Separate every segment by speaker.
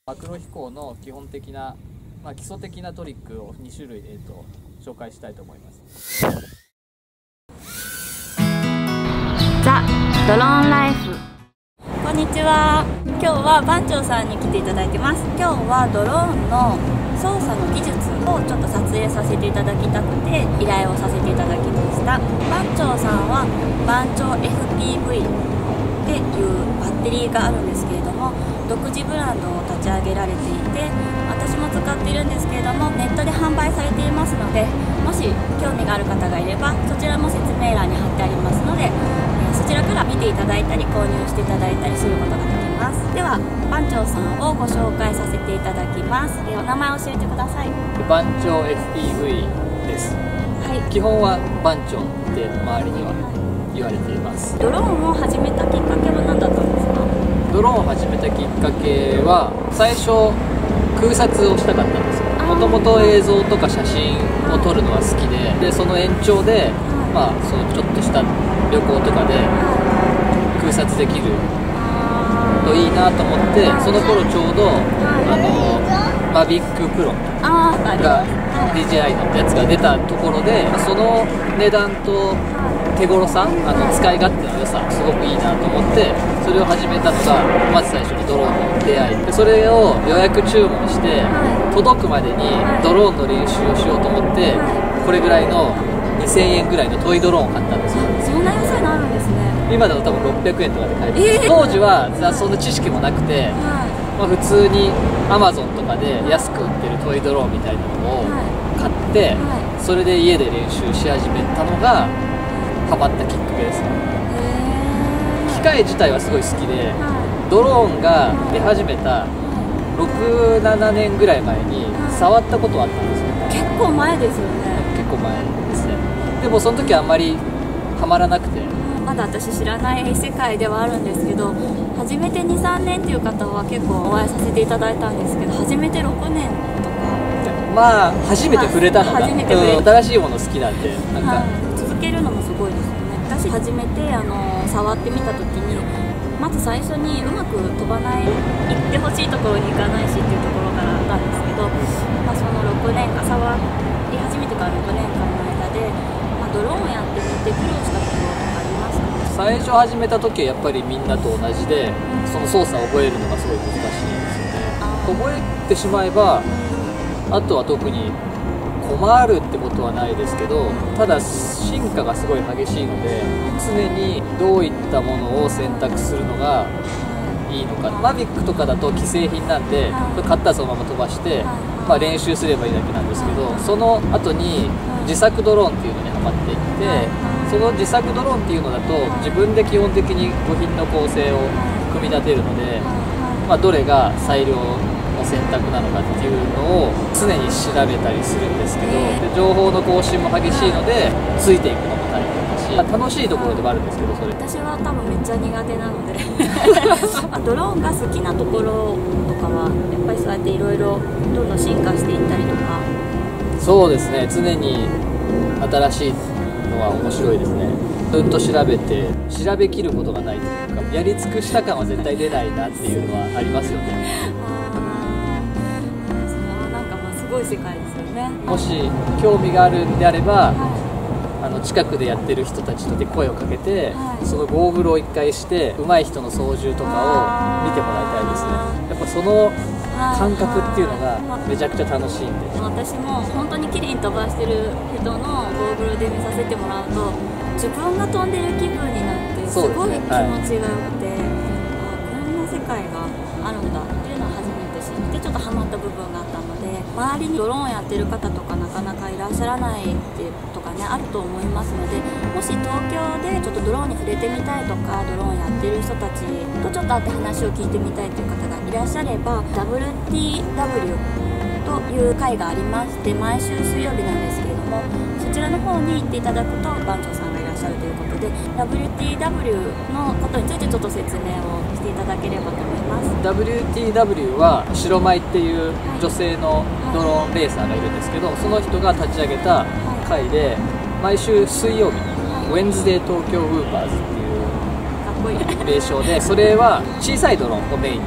Speaker 1: マクロ飛行の基本的な、基礎的なトリックを2種類、紹介したいと思います。
Speaker 2: ザ・ドローンライフ。こんにちは。今日は番長さんに来ていただいてます。今日はドローンの操作の技術をちょっと撮影させていただきたくて依頼をさせていただきました。番長さんは番長 FPV っていうバッテリーがあるんですけれども、独自ブランドを立ち上げられていて、私も使っているんですけれども、ネットで販売されていますので、もし興味がある方がいればそちらも説明欄に貼ってありますので、そちらから見ていただいたり購入していただいたりすることができます。では番長さんをご紹介させていただきます。お名前を教えてください。
Speaker 1: 番長 FPV です。
Speaker 2: はい、
Speaker 1: 基本は番長って周りには言われています。
Speaker 2: ドローンを始めたきっかけは何だったんですか？
Speaker 1: ドローンを始めたきっかけは、最初空撮をしたかったんですよ。もともと映像とか写真を撮るのが好きで、その延長で、そのちょっとした旅行とかで空撮できるといいなと思って、その頃ちょうどマビックプロが DJI のやつが出たところで、その値段と手頃さ、使い勝手の良さすごくいいなと思って、それを始めたのがまず最初にドローンの出会いで、それを予約注文して届くまでにドローンの練習をしようと思って、これぐらいの2000円ぐらいのトイドローンを買ったんですよ。
Speaker 2: そんな安いのあるんですね。
Speaker 1: 今だと多分600円とかで買える、当時はそんな知識もなくて、普通に Amazon とかで安く売ってるトイドローンみたいなのを買って、それで家で練習し始めたのがハマったきっかけですね。機械自体はすごい好きで、ドローンが出始めた6、7年ぐらい前に触ったことはあったんですよね。
Speaker 2: 結構前ですよね。
Speaker 1: 結構前ですね。でもその時はあんまりハマらなくて、
Speaker 2: まだ私知らない世界ではあるんですけど、初めて 2、3年っていう方は結構お会いさせていただいたんですけど、初めて6年とか、
Speaker 1: 初めて触れたのが、新しいもの好きなんで、
Speaker 2: 続けるのもすごいですよね。私初めて触ってみた時に、まず最初にうまく飛ばない、行ってほしいところに行かないしっていうところからなんですけど、その6年間触り始めてから6年間の間で、ドローンやってみて苦労したところとかありますか？
Speaker 1: 最初始めた時はやっぱりみんなと同じで、その操作を覚えるのがすごい難しいんですよね。覚えてしまえば、あとは特に困るってことはないですけど、ただ進化がすごい激しいので、常にどういったものを選択するのがいいのか。マビックとかだと既製品なんで、買ったらそのまま飛ばして、練習すればいいだけなんですけど、その後に自作ドローンっていうのにハマっていって、その自作ドローンっていうのだと自分で基本的に部品の構成を組み立てるので、どれが最良の選択なのかっていうのを常に調べたりするんですけど、情報の更新も激しいのでついていくのも大変だし、楽しいところでもあるんですけど、それ
Speaker 2: 私は多分めっちゃ苦手なのでドローンが好きなところとかはやっぱりそうやっていろいろどんどん進化していったりとか。
Speaker 1: そうですね、常に新しいのは面白いですね。ずっと調べて調べきることがないというか、やり尽くした感は絶対出ないなっていうのはありますよね。
Speaker 2: すごい世界ですよね。
Speaker 1: もし興味があるんであれば、近くでやってる人たちとで声をかけて、そのゴーグルを1回して上手い人の操縦とかを見てもらいたいですね。やっぱその感覚っていうのがめちゃくちゃ楽しいんで、
Speaker 2: 私も本当に綺麗に飛ばしてる人のゴーグルで見させてもらうと、自分が飛んでる気分になってすごい気持ちが良くて、こんな世界があるんだっていうのは初めて知って、ちょっとハマった部分があったので、周りにドローンやってる方とかなかなかいらっしゃらないっていうとかね、あると思いますので、もし東京でちょっとドローンに触れてみたいとか、ドローンやってる人たちとちょっと会って話を聞いてみたいという方がいらっしゃれば、 WTW という会がありまして、毎週水曜日なんですけれども、そちらの方に行っていただくと番長さんがいらっしゃるということで、 WTW のことについてちょっと説明をしていただければと思います。
Speaker 1: WTW は白舞っていう女性のドローンレーサーがいるんですけど、その人が立ち上げた会で、毎週水曜日にウェンズデー東京ウーパーズっていう名称で、それは小さいドローンをメインに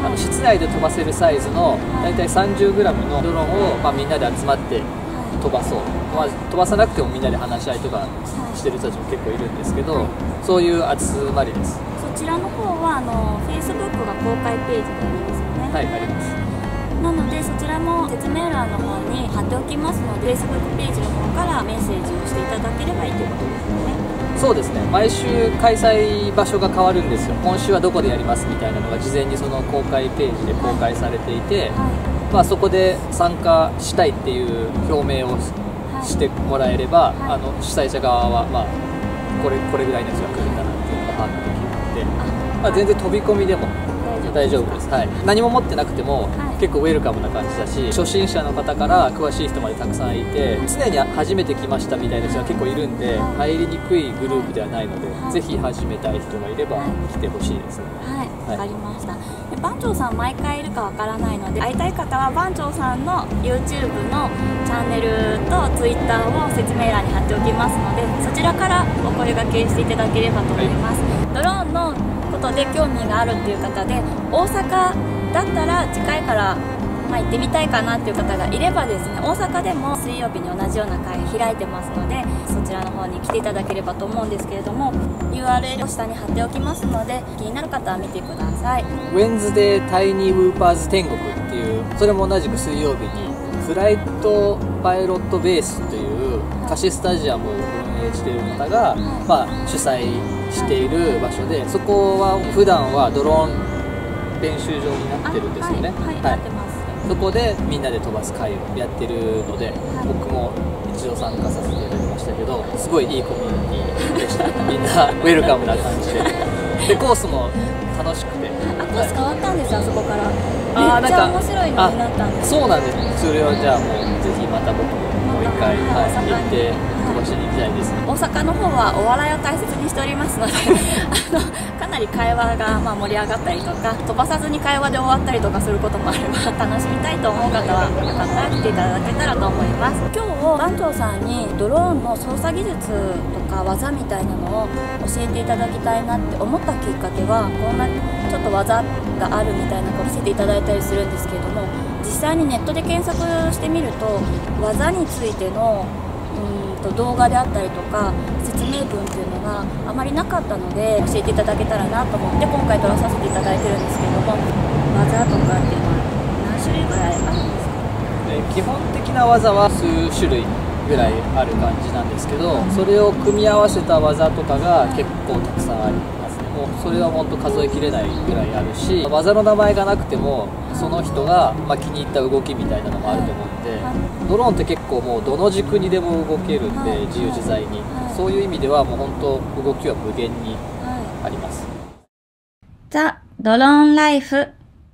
Speaker 1: 室内で飛ばせるサイズの大体 30g のドローンを、みんなで集まって飛ばそう、飛ばさなくてもみんなで話し合いとかしてる人たちも結構いるんですけど、そういう集まりです。
Speaker 2: そちらの方はFacebook が公開ページにありますよね。
Speaker 1: はい、あります。
Speaker 2: なのでそちらも説明欄の方に貼っておきますので、 Facebook ページの方からメッセージをしていただければいいということですよね。
Speaker 1: そうですね、毎週開催場所が変わるんですよ。今週はどこでやりますみたいなのが事前にその公開ページで公開されていて、そこで参加したいっていう表明をしてもらえれば、主催者側は、これぐらいの人が来るんだなっていうのが把握できるので、全然飛び込みでも大丈夫です。はい、何も持ってなくても、結構ウェルカムな感じだし、初心者の方から詳しい人までたくさんいて、常に初めて来ましたみたいな人が結構いるんで、入りにくいグループではないので、ぜひ始めたい人がいれば来てほしいですね。
Speaker 2: はい、わかりました。番長さん毎回いるかわからないので、会いたい方は番長さんの YouTube のチャンネルと Twitter を説明欄に貼っておきますので、そちらからお声掛けしていただければと思います。ドローンのことで興味があるっていう方で、大阪だったら近いから行ってみたいかなっていう方がいればですね、大阪でも水曜日に同じような会開いてますので、そちらの方に来ていただければと思うんですけれども、 URL を下に貼っておきますので、気になる方は見てください。
Speaker 1: ウェンズデータイニーウーパーズ天国っていう、それも同じく水曜日にフライトパイロットベースという貸しスタジアムを運営している方が、主催している場所で、そこは普段はドローン練習場になってるんですよね。
Speaker 2: はい、なってます。
Speaker 1: そこでみんなで飛ばす会をやってるので、僕も一度参加させていただきましたけど、すごいいいコミュニティでした。みんなウェルカムな感じで、コースも楽しくて、
Speaker 2: コース変わったんですよ、あそこから。めっちゃ面白いのになったんです。
Speaker 1: そうなんです。それをじゃあもうぜひまた僕ももう一回、行って飛ばしに行きたいですね。
Speaker 2: 大阪の方はお笑いを大切にしておりますのでかなり会話が盛り上がったりとか、飛ばさずに会話で終わったりとかすることもあれば、楽しみたいと思う方はよかったら来ていただけたらと思います。今日番長さんにドローンの操作技術とか技みたいなのを教えていただきたいなって思ったきっかけは、こんなちょっと技があるみたいなのを見せていただいたりするんですけれども、実際にネットで検索してみると技についての動画であったりとか説明文っていうのがあまりなかったので、教えていただけたらなと思って今回撮らさせていただいてるんですけども、技とかっていうのは何種類ぐらいあるんですか？
Speaker 1: 基本的な技は数種類ぐらいある感じなんですけど、それを組み合わせた技とかが結構たくさんありますね。もうそれは本当数えきれないぐらいあるし、技の名前がなくてもその人が気に入った動きみたいなのもあると思うんで、ドローンって結構もうどの軸にでも動けるんで、自由自在に、そういう意味ではもう本当動きは無限にあります。
Speaker 2: ザ・ドローンライフ。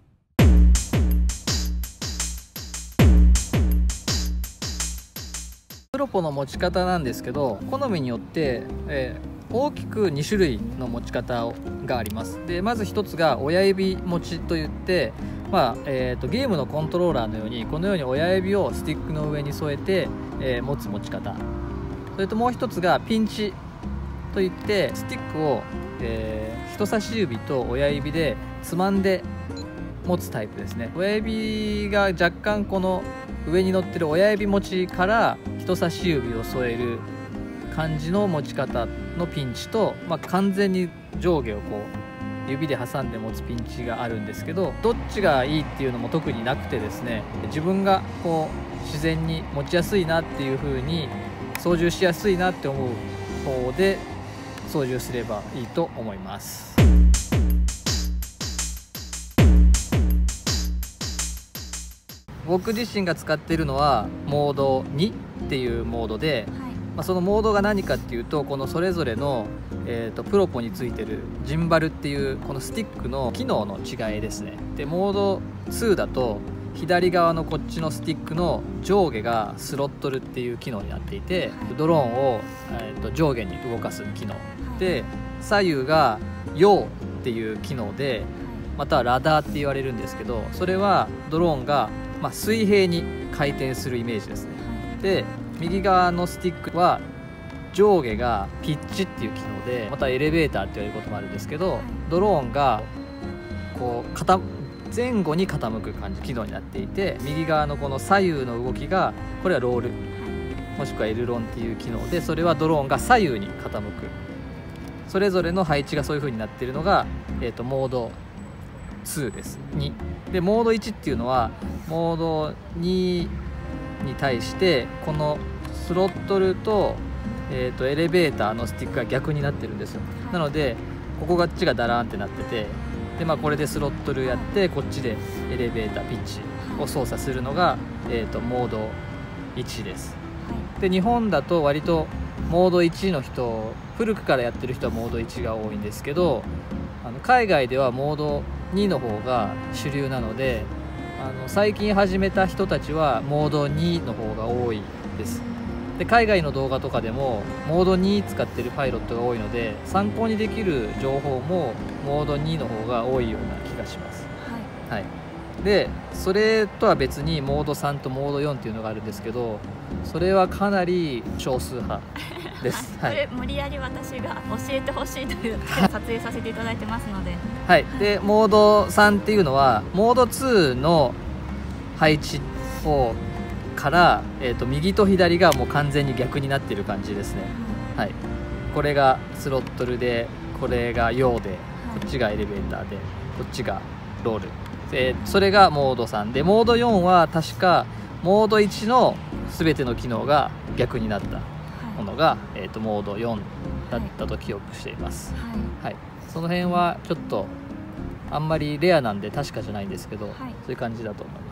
Speaker 1: プロポの持ち方なんですけど、好みによって、大きく2種類の持ち方があります。でまず1つが親指持ちといって、ゲームのコントローラーのようにこのように親指をスティックの上に添えて、持つ持ち方。それともう1つがピンチといって、スティックを、人差し指と親指でつまんで持つタイプですね。親指が若干この上に乗ってる親指持ちから人差し指を添える感じの持ち方のピンチと、完全に上下をこう指で挟んで持つピンチがあるんですけど、どっちがいいっていうのも特になくてですね、自分がこう自然に持ちやすいなっていう風に操縦しやすいなって思う方で操縦すればいいと思います。僕自身が使っているのはモード2っていうモードで、そのモードが何かっていうと、このそれぞれの、プロポについてるジンバルっていうこのスティックの機能の違いですね。でモード2だと左側のこっちのスティックの上下がスロットルっていう機能になっていて、ドローンを、上下に動かす機能で、左右が陽っていう機能で、またはラダーって言われるんですけど、それはドローンが水平に回転するイメージですね。で右側のスティックは上下がピッチっていう機能で、またエレベーターって言われることもあるんですけど、ドローンがこう前後に傾く感じ機能になっていて、右側のこの左右の動きがこれはロールもしくはエルロンっていう機能で、それはドローンが左右に傾く、それぞれの配置がそういう風になっているのが、モード2です。2でモード1っていうのはモード2に対してこのスロットルと、エレベーターのスティックが逆になってるんですよ。なのでこっちがダラーンってなってて、で、これでスロットルやってこっちでエレベーターピッチを操作するのが、モード1です。で日本だと割とモード1の人、古くからやってる人はモード1が多いんですけど、海外ではモード2の方が主流なので、最近始めた人たちはモード2の方が多いです。で海外の動画とかでもモード2使ってるパイロットが多いので、参考にできる情報もモード2の方が多いような気がします。はい、でそれとは別にモード3とモード4っていうのがあるんですけど、それはかなり少数派です。
Speaker 2: これ無理やり私が教えてほしいという撮影させていただいてますので、
Speaker 1: はい、でモード3っていうのはモード2の配置をから、右と左がもう完全に逆になっている感じですね。はい、これがスロットルで、これがヨーで、こっちがエレベーターで、こっちがロール、それがモード3で、モード4は確かモード1の全ての機能が逆になったものが、モード4だったと記憶しています。はい、その辺はちょっとあんまりレアなんで確かじゃないんですけど、そういう感じだと思います。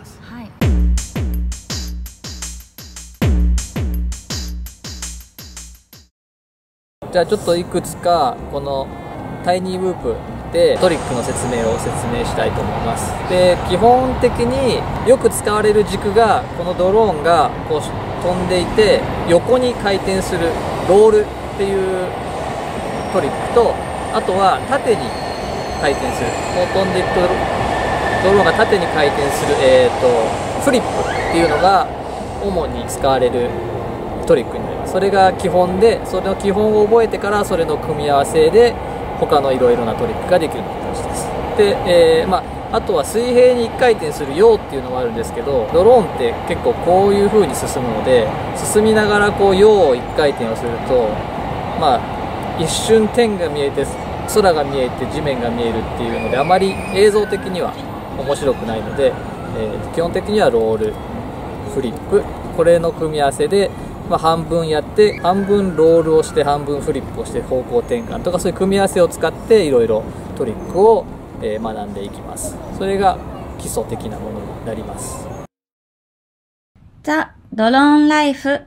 Speaker 1: じゃあちょっといくつかこのタイニーウープでトリックの説明したいと思います。で基本的によく使われる軸がこのドローンがこう飛んでいて横に回転するロールっていうトリックと、あとは縦に回転する、こう飛んでいくとドローンが縦に回転する、フリップっていうのが主に使われるトリックになります。それが基本で、それの基本を覚えてからそれの組み合わせで他のいろいろなトリックができる形です。で、あとは水平に1回転するヨーっていうのもあるんですけど、ドローンって結構こういう風に進むので、進みながらこうヨー1回転をすると、一瞬天が見えて空が見えて地面が見えるっていうので、あまり映像的には面白くないので、基本的にはロール、フリップ、これの組み合わせで、半分やって半分ロールをして半分フリップをして方向転換とか、そういう組み合わせを使っていろいろトリックを学んでいきます。それが基礎的なものになります。
Speaker 2: ザ・ドローンライフ。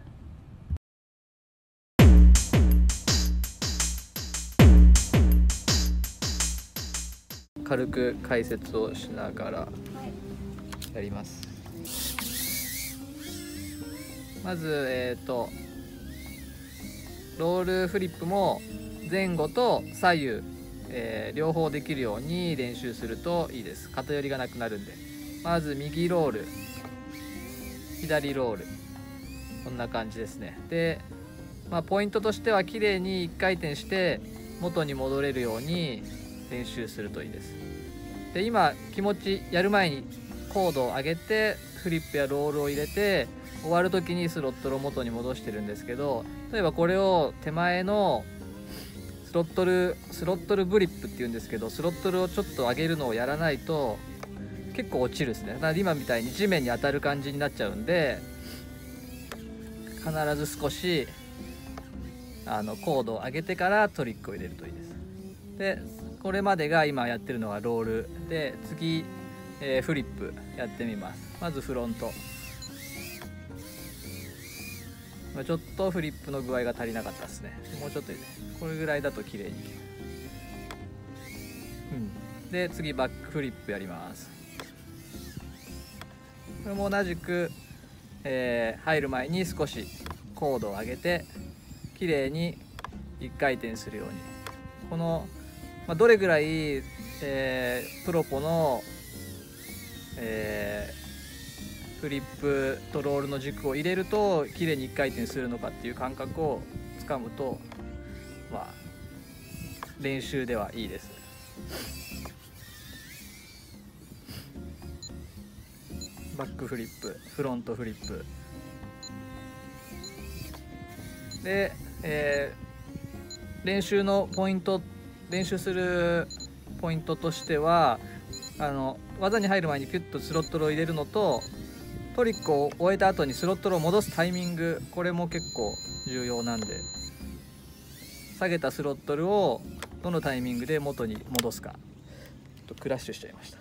Speaker 1: 軽く解説をしながらやります。まず、ロールフリップも前後と左右、両方できるように練習するといいです。偏りがなくなるんで。まず右ロール、左ロール、こんな感じですね。で、ポイントとしては綺麗に1回転して元に戻れるように練習するといいです。で今気持ちやる前にコードを上げてフリップやロールを入れて、終わる時にスロットルを元に戻してるんですけど、例えばこれを手前のスロットルブリップっていうんですけど、スロットルをちょっと上げるのをやらないと結構落ちるですね。だから今みたいに地面に当たる感じになっちゃうんで、必ず少しコードを上げてからトリックを入れるといいです。でこれまでが今やってるのはロールで、次、フリップやってみます。まずフロント、ちょっとフリップの具合が足りなかったですね。もうちょっとこれぐらいだと綺麗にいける。で次バックフリップやります。これも同じく、入る前に少しコードを上げて綺麗に1回転するように、この、どれぐらい、プロポの、フリップとロールの軸を入れると綺麗に1回転するのかっていう感覚をつかむと、練習ではいいです。 バックフリップ、フロントフリップで、練習のポイント、練習するポイントとしては技に入る前にピュッとスロットルを入れるのと、トリックを終えた後にスロットルを戻すタイミング、これも結構重要なんで、下げたスロットルをどのタイミングで元に戻すか。ちょっとクラッシュしちゃいました。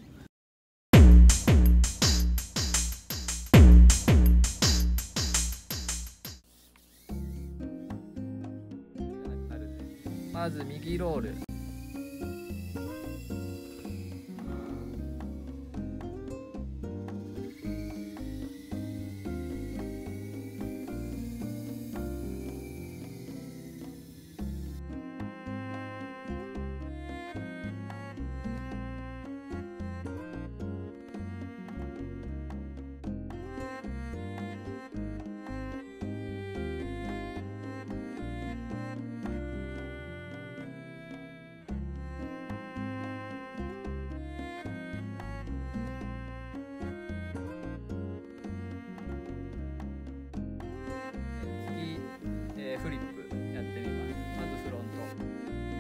Speaker 1: まず右ロール、フリップやってみます。まずフロント、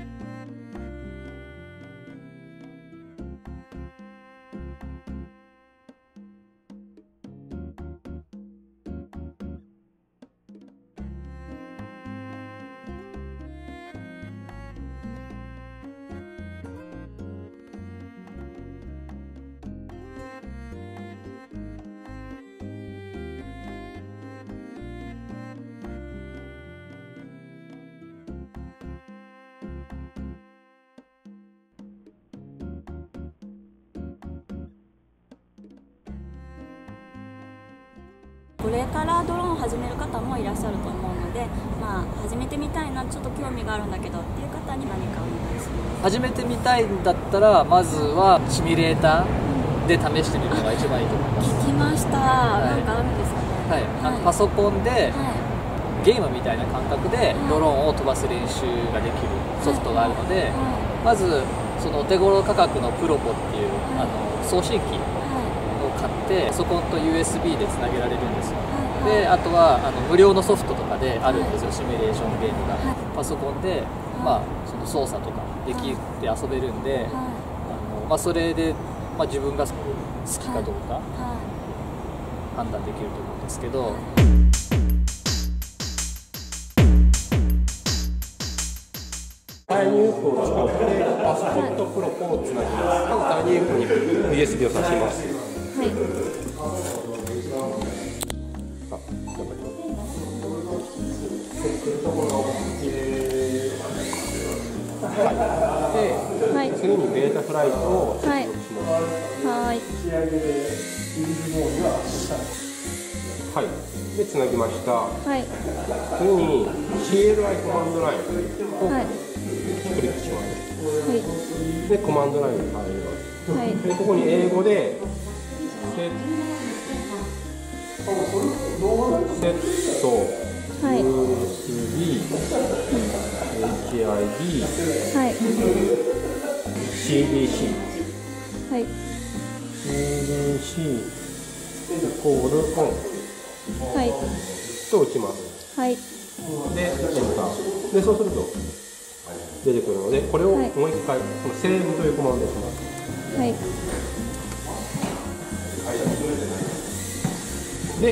Speaker 2: これからドローンを始める方もいらっしゃると思うので、始めてみたいな、ちょっと興味があるんだけどっていう方に何かお願いします。
Speaker 1: 始めてみたいんだったら、まずはシミュレーターで試してみるのが一番いいと思います。
Speaker 2: 聞きました、なんかあるんですかね。
Speaker 1: はい、パソコンで、ゲームみたいな感覚でドローンを飛ばす練習ができるソフトがあるので、まずそのお手頃価格のプロポっていう送信機を買って、パソコンと USB でつなげられるんですよ。であとは無料のソフトとかであるんですよ、シミュレーションゲームが。パソコンで、その操作とかできて遊べるんで、それで、自分が好きかどうか判断できると思うんですけど。
Speaker 3: タイニーウップを使ってパソコンとプロポをつなぎます。まずタイニーウップに USB を挿します。はい。で、次にベータフライトを接続します。はい。はい。で、つなぎました。はい。次に CLI コマンドラインをクリックします。はい。で、コマンドラインに入ります。はい。で、ここに英語でセット、USB、HID、CDC、CDC イコールオンと打ちます。で、エンター。で、そうすると出てくるので、これをもう一回、このセーブというコマンドをします。で、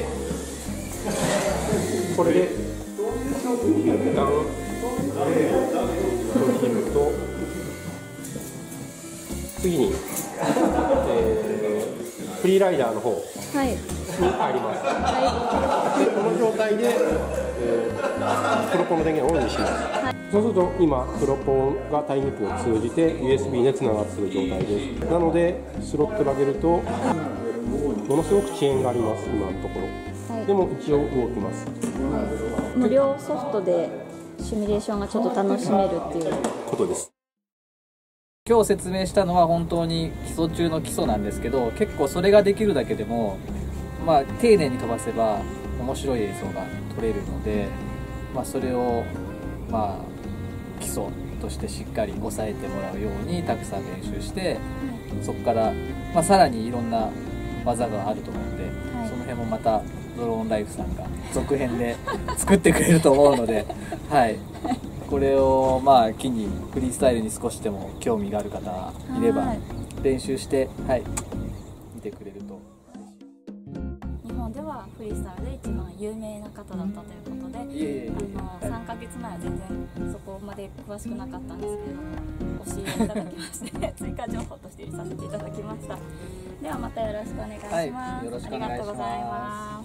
Speaker 3: これで一旦閉じると、次に、フリーライダーの方に入ります。で、この状態で、プロポンの電源をオンにします。そうすると今プロポンがタイニップを通じて USB でつながっている状態です。なのでスロットル上げるとものすごく遅延があります、今のところ。でも一応動きます。
Speaker 2: 無料ソフトでシミュレーションがちょっと楽しめるっていう
Speaker 3: ことです。
Speaker 1: 今日説明したのは本当に基礎中の基礎なんですけど、結構それができるだけでも、丁寧に飛ばせば面白い映像が撮れるので、それを基礎としてしっかり押さえてもらうようにたくさん練習して、そこから、さらにいろんな技があると思うので、その辺もまたドローンライフさんが続編で作ってくれると思うので、はい、これを機にフリースタイルに少しでも興味がある方がいれば練習して、見てくれると。
Speaker 2: 日本ではフリースタイルで一番有名な方だったということで、3ヶ月前は全然そこまで詳しくなかったんですけれども、教えていただきまして追加情報として入れさせていただきました。ではまたよろしくお願いします。
Speaker 1: よろしくお願いします。
Speaker 2: ありがとうございます。